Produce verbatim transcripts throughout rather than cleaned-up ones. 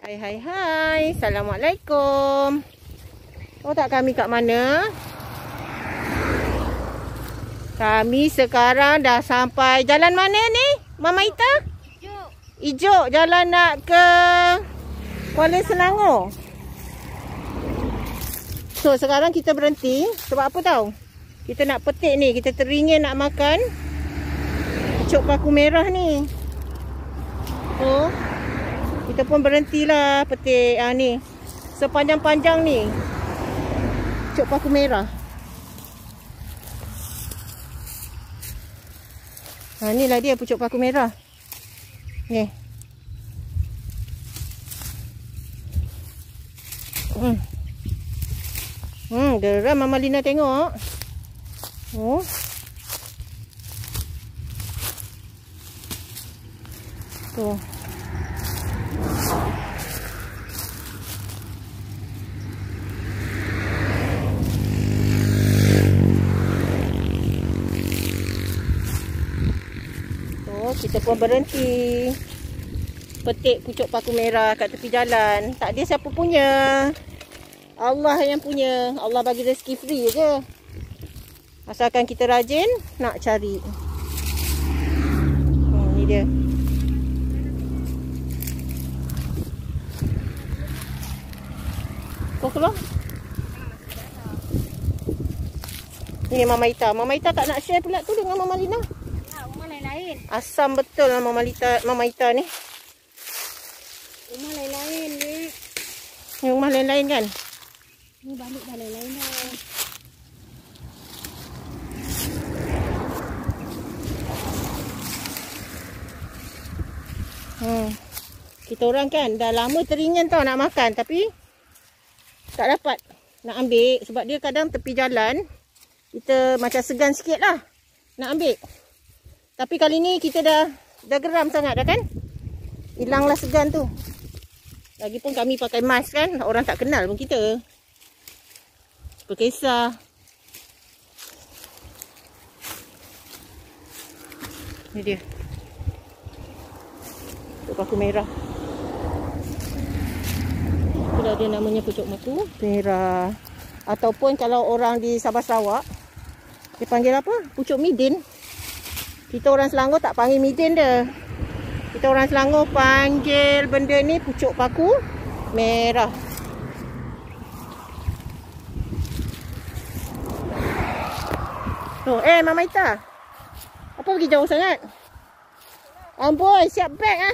Hai hai hai. Assalamualaikum. Tahu tak kami kat mana? Kami sekarang dah sampai jalan mana ni? Mama Ita? Ijuk. Ijuk, jalan nak ke Kuala Selangor. So sekarang kita berhenti sebab apa tahu? Kita nak petik ni, kita teringin nak makan pucuk paku merah ni. So kita pun berhentilah petik ah, ni sepanjang-panjang ni pucuk paku merah. Ha, ni lah dia pucuk paku merah. Ni. Hmm. Hmm, geram Mama Lina tengok. Oh. Tuh. Kita pun berhenti petik pucuk paku merah kat tepi jalan. Tak ada siapa punya, Allah yang punya. Allah bagi rezeki free je, asalkan kita rajin nak cari. Hmm, ni dia. Kau keluar. Ni Mama Ita. Mama Ita tak nak share pula tu dengan Mama Lina. Lain. Asam betul lah Mama Lita, Mama Ita ni. Rumah lain-lain ni. Ni rumah lain-lain kan? Ni balik dah lain-lain dah. Hmm. Kita orang kan dah lama teringin tau nak makan, tapi tak dapat nak ambil sebab dia kadang tepi jalan. Kita macam segan sikit lah nak ambil. Tapi kali ni kita dah dah geram sangat dah kan? Hilanglah segan tu. Lagipun kami pakai mask kan, orang tak kenal pun kita. Berkisah. Ni dia. Pucuk paku merah. Itulah dia namanya pucuk paku merah. Ataupun kalau orang di Sabah Sarawak, dia panggil apa? Pucuk midin. Kita orang Selangor tak panggil midin dia. Kita orang Selangor panggil benda ni pucuk paku merah. Oh, eh Mama Ita. Apa pergi jauh sangat? Amboi, siap beg ah.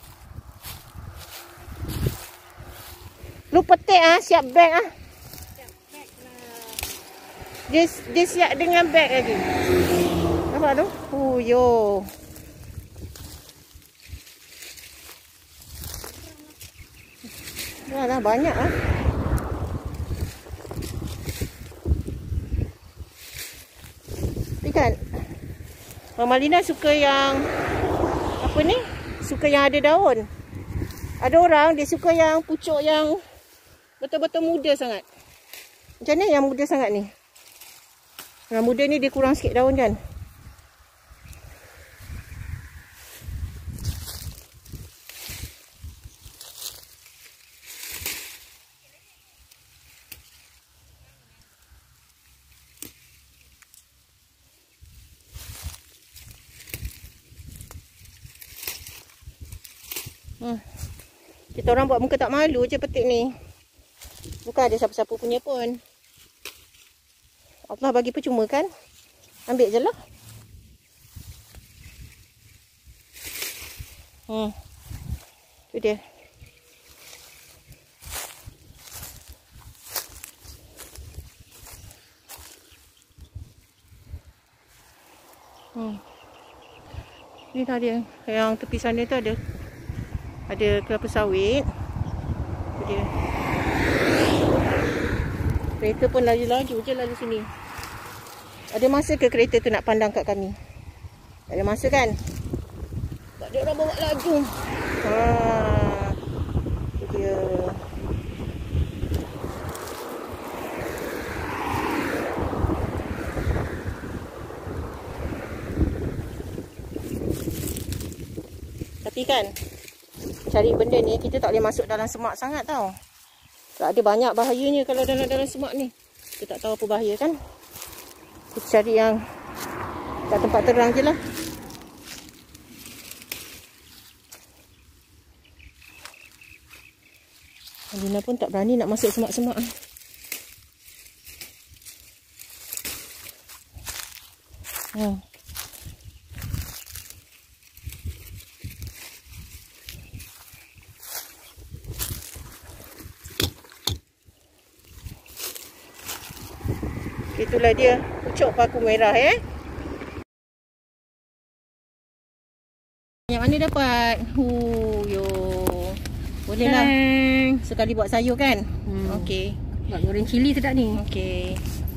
Lu petik ah, siap beg ah. Siap beg lah. Dia, dia siap dengan beg lagi. Nampak tu? Oh, yo. Dah lah, banyak lah. Tapi kan, Mama Lina suka yang apa ni? Suka yang ada daun. Ada orang dia suka yang pucuk yang betul-betul muda sangat. Macam ni yang muda sangat ni. Yang muda ni dia kurang sikit daun kan? Hmm. Kita orang buat muka tak malu je petik ni. Bukan ada siapa-siapa punya pun. Allah bagi percuma kan? Ambil je lah. Hmm. Tu dia. Hmm. Ni dah dia. Yang tepi sana tu ada ada kelapa sawit. Tu dia. Kereta pun laju-laju je lalu sini. Ada masa ke kereta tu nak pandang kat kami? Tak ada masa kan? Tak ada orang bawa laju. Haa. Tu dia. Tapi kan cari benda ni, kita tak boleh masuk dalam semak sangat tau. Tak ada banyak bahayanya kalau dalam dalam semak ni. Kita tak tahu apa bahaya kan. Kita cari yang kat tempat terang je lah. Alina pun tak berani nak masuk semak-semak. Ha. Itulah dia pucuk paku merah eh. Yang mana dapat? Hu yo. Boleh lah. Sekali buat sayur kan? Hmm. Okey. Buat goreng cili sedap ni. Okey.